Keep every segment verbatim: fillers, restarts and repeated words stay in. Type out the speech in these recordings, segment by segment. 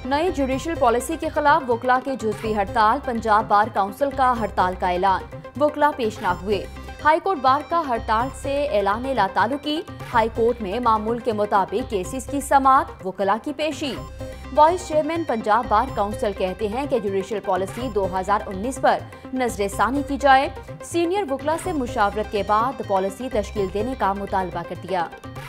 नई judicial policy के खिलाफ वकला के जुज़वी हड़ताल, पंजाब बार काउंसिल का हड़ताल का ऐलान, वकला पेश न हुए। हाईकोर्ट बार का हड़ताल से ऐलान लाताल्लुकी, हाईकोर्ट में मामूल के मुताबिक केसेस की समाअत, वकला की पेशी। Vice chairman Punjab bar council कहते हैं कि जुडिशल पॉलिसी दो हज़ार उन्नीस पर नजरसानी की जाए। सीनियर वकला से मुशावरत के बाद पॉलिसी तश्कील देने का मुतालबा कर दिया।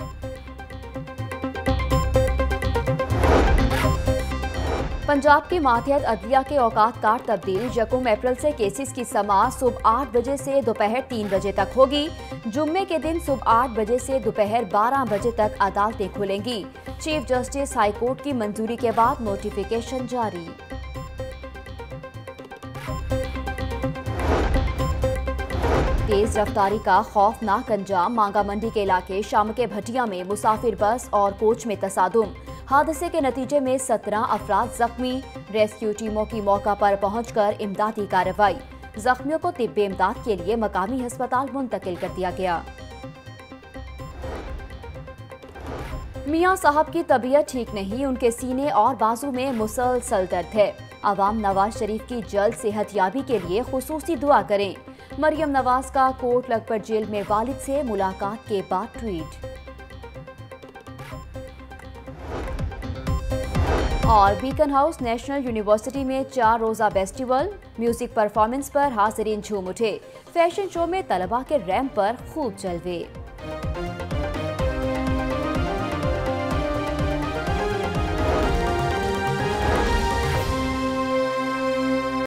पंजाब के मातहत अदलिया के औकात कार्ड तब्दील, यकम अप्रैल से केसेस की समाअत सुबह आठ बजे से दोपहर तीन बजे तक होगी। जुम्मे के दिन सुबह आठ बजे से दोपहर बारह बजे तक अदालतें खुलेंगी। चीफ जस्टिस हाई कोर्ट की मंजूरी के बाद नोटिफिकेशन जारी। तेज रफ्तारी का खौफनाक अंजाम, मांगा मंडी के इलाके शाम के भटिया में मुसाफिर बस और कोच में तसादुम। हादसे के नतीजे में सत्रह अफराद जख्मी। रेस्क्यू टीमों की मौका पर पहुंचकर इमदादी कार्रवाई। जख्मियों को तिब्बी इमदाद के लिए मकामी अस्पताल मुंतकिल कर दिया गया। मियां साहब की तबीयत ठीक नहीं, उनके सीने और बाजू में मुसलसल दर्द है। अवाम नवाज शरीफ की जल्द सेहतयाबी के लिए खुसूसी दुआ करें। मरियम नवाज का कोट लखपत जेल में वालिद से मुलाकात के बाद ट्वीट। और बीकन हाउस नेशनल यूनिवर्सिटी में चार रोजा फेस्टिवल, म्यूजिक परफॉर्मेंस पर हाजिरीन झूम उठे। फैशन शो में तलबा के रैंप पर खूब जलवे।